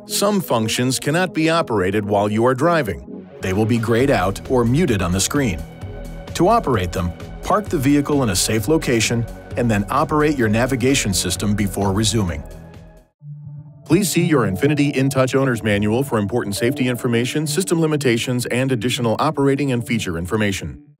Some functions cannot be operated while you are driving. They will be grayed out or muted on the screen. To operate them, park the vehicle in a safe location and then operate your navigation system before resuming. Please see your INFINITI InTouch Owner's Manual for important safety information, system limitations, and additional operating and feature information.